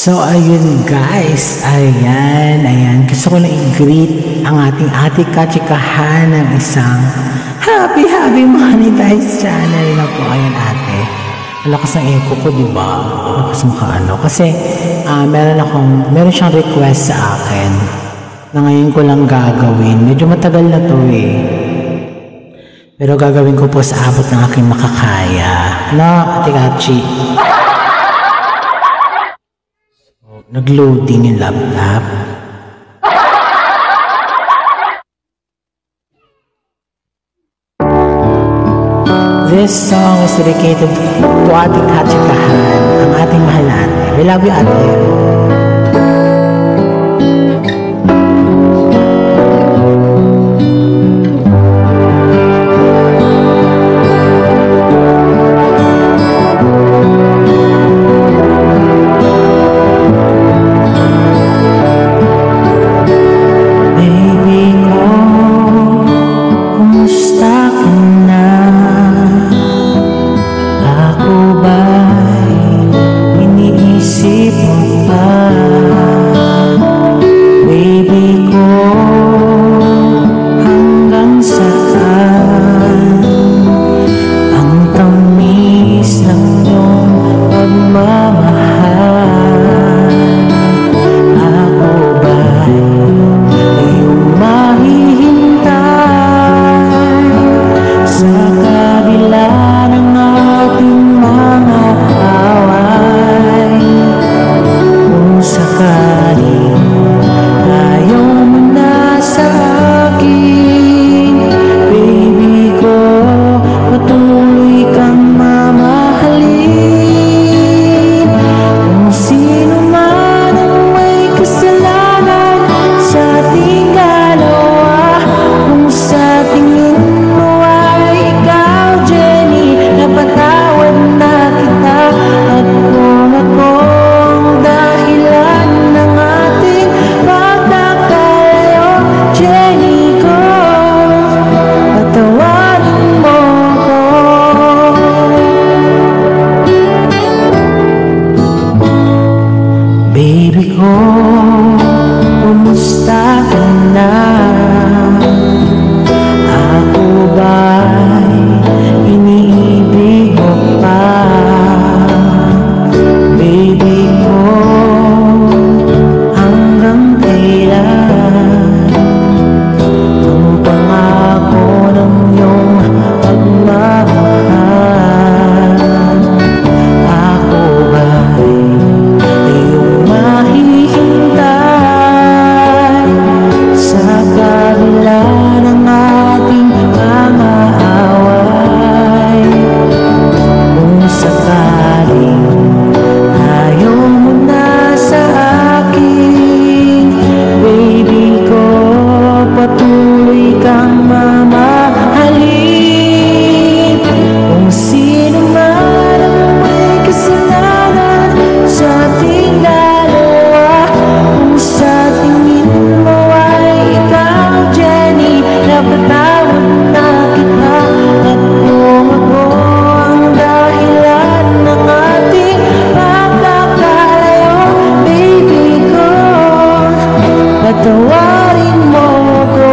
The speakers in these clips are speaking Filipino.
So, ayun guys, ayan, gusto ko na i-greet ang ating ate kachikahan ng isang happy monetized channel na po. Ayan ate, ang lakas ng echo ko, diba? Lakas mo ka ano, kasi meron siyang request sa akin na ngayon ko lang gagawin. Medyo matagal na to eh, pero gagawin ko po sa abot ng aking makakaya, no ate kachi? Nag-loading yung laptop. This song is dedicated to ating kachikahan, ang ating mahal na ate. We love you, ate. Baby ko, kumusta ka na? Ako ba'y iniibig mo pa? Baby ko, hanggang kailan ang pangako ng iyong pagmamahal? Ako ba'y patawarin mo ko.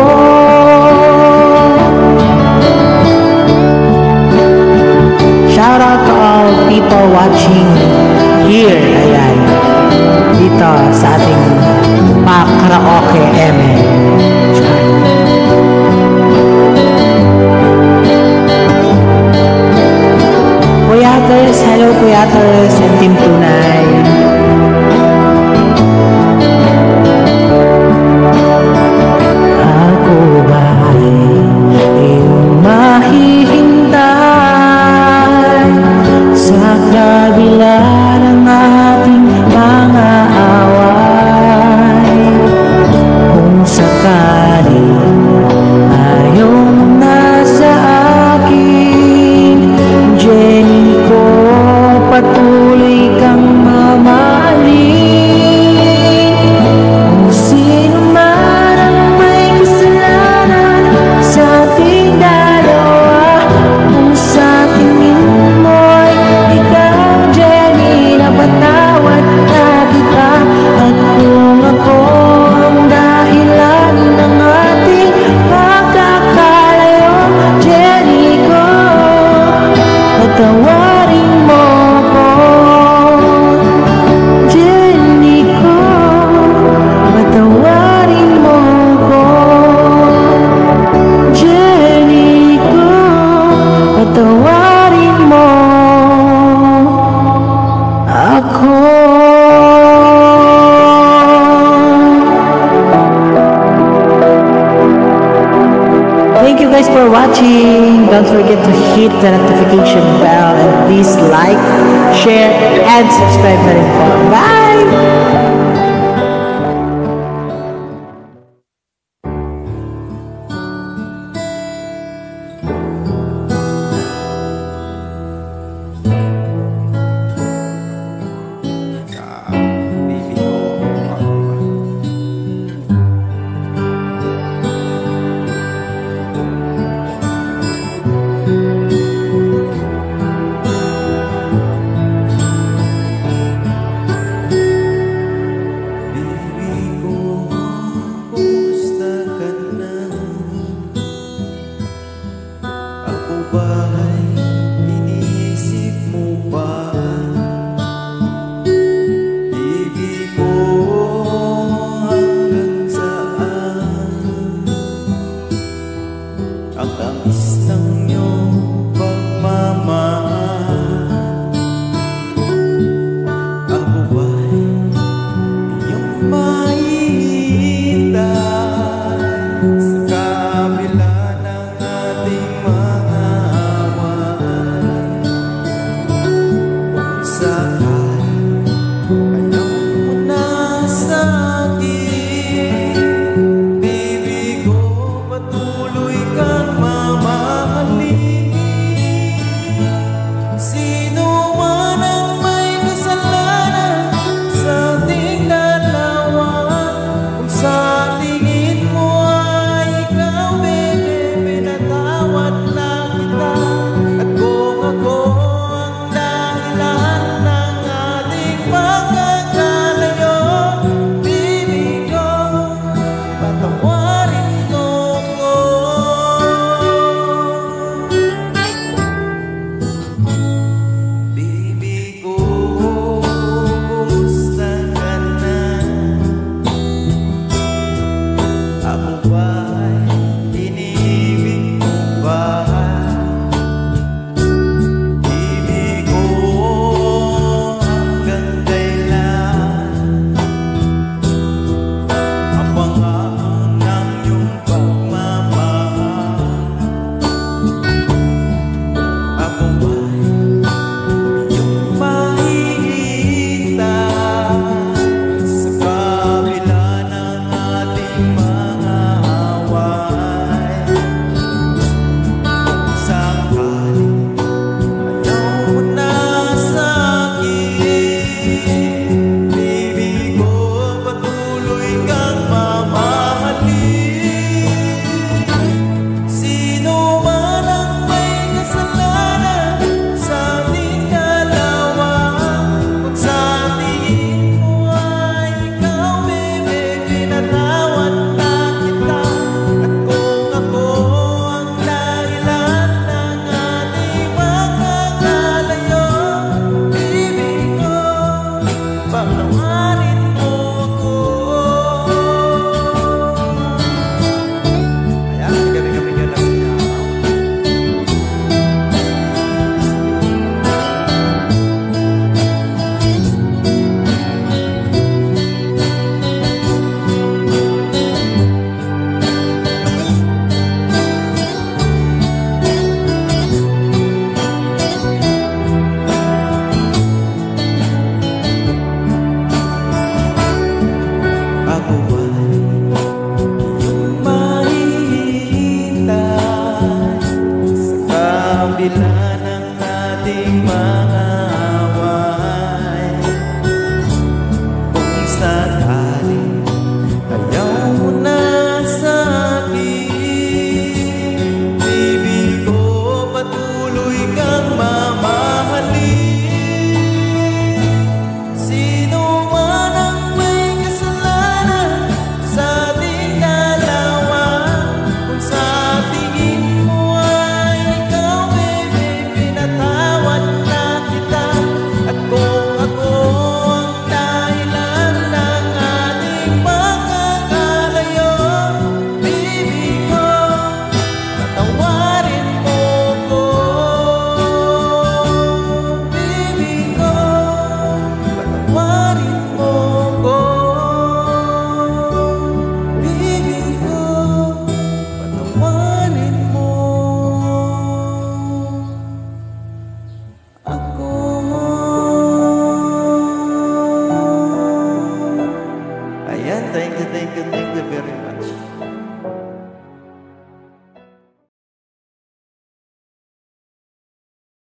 Shout out to all people watching here, ayan, dito sa ating pa-karaoke eme. Kuya Ters, hello Kuya Ters and Team Tunay. Patuloy kang the notification bell and please like, share, and subscribe na rin po. Bye! Ayan, thank you very much.